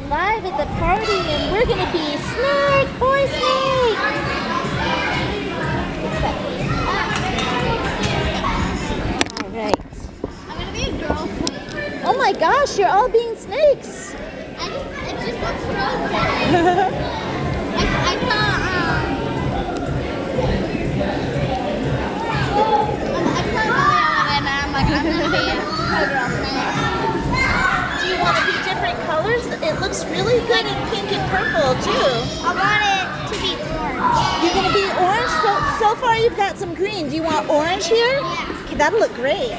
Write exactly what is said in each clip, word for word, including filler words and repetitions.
live at the party, and we're gonna be Snake, Boy Snake. All right. I'm gonna be a girl snake. Oh my gosh, you're all being snakes. I just, it just looks real good. I, I saw, um, I saw a video of it, and I'm like, I'm gonna be a girl snake. Do you want to be different colors? It looks really good in pink and purple too. I want it to be orange. You're gonna be orange? So, so far you've got some green. Do you want orange here? Yeah. Okay, that'll look great.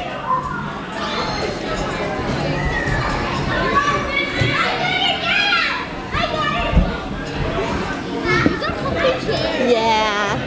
Yeah.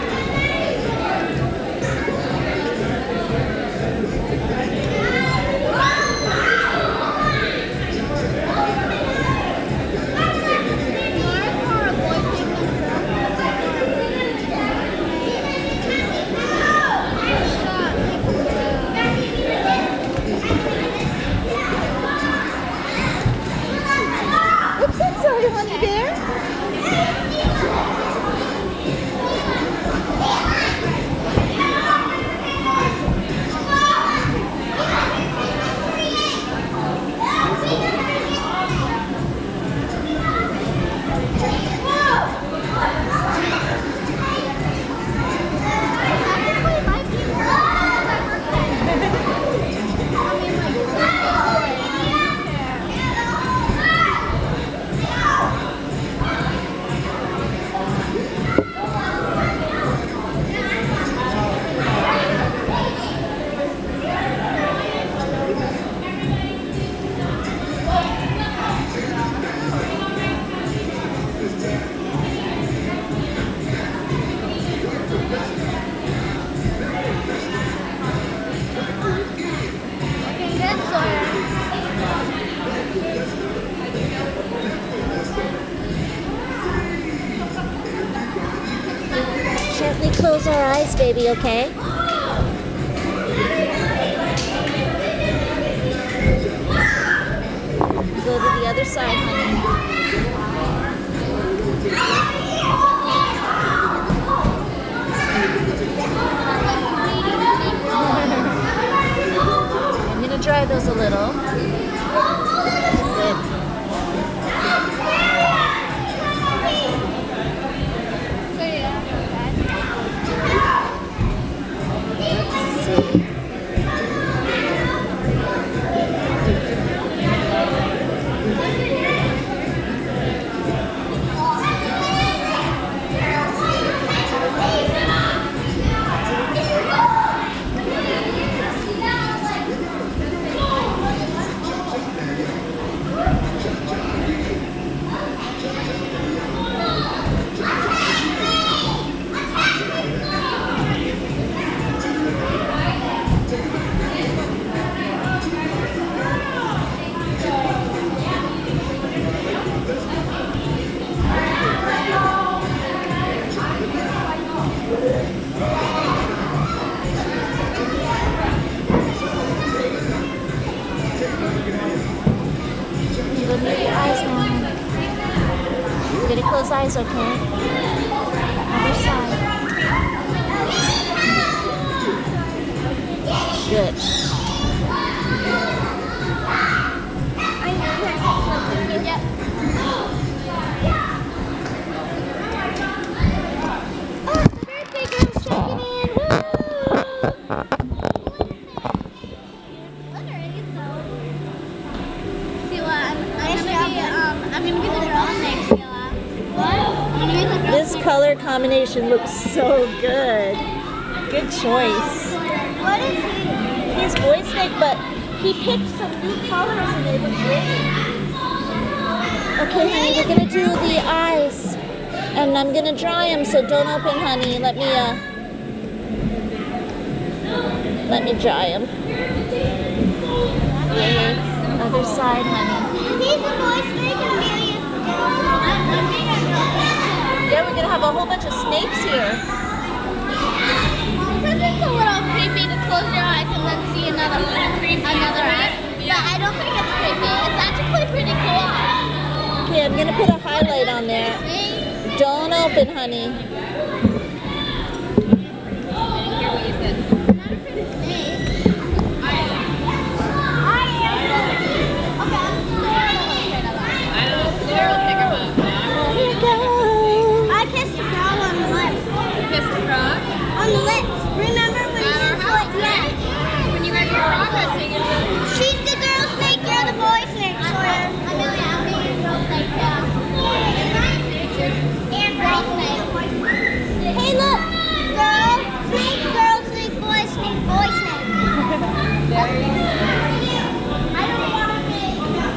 Oops, I'm sorry, honey bear. Gently close our eyes, baby, okay? Go to the other side, honey. I'm gonna dry those a little. Good. Gonna close eyes, okay? Other side. Good. Oh, the birthday girl's checking in. Woo! I'm gonna be the girl snake, Sheila. What? I'm gonna be the girl This color combination looks so good. Good choice. What is he? He's Boy Snake, but he picked some new colors and they look great. Okay, honey, we're gonna do the eyes. And I'm gonna dry them, so don't open, honey. Let me, uh, let me dry them. Yeah, other side, honey. He's the Boy Snake and Amelia's the girl. Yeah, we're gonna have a whole bunch of snakes here. Sometimes it's a little creepy to close your eyes and then see another another eye. But I don't think it's creepy. It's actually pretty cool. Okay, I'm gonna put a highlight on there. Don't open, honey. I kissed a frog on the lips. Kissed a frog? On the lips. Remember when you saw it? Yeah. When you guys were frog hunting, it was... She's the girl snake, you're the boy snake, Sawyer. Amelia, I'll be your girl snake, yeah. And girl snake. Hey, look. Girl snake, girl snake, boy snake, boy snake. There you go. I don't want to be.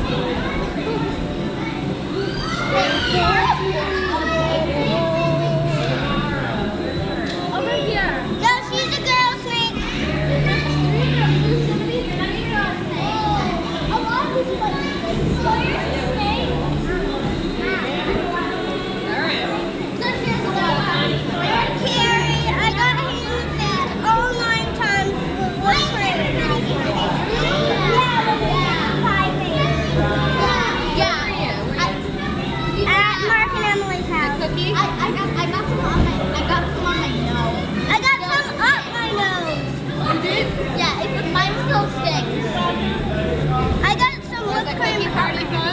Over here. No, she's a girl snake. Carrie, I got hit in the face all nine times with wood cream. At Mark and Emily's house. Cookie? I, I got I got some on my I got some on my nose. I got some up my nose. You did? Yeah, it, mine still stinks. I got some Was whipped the cream. cookie party fun?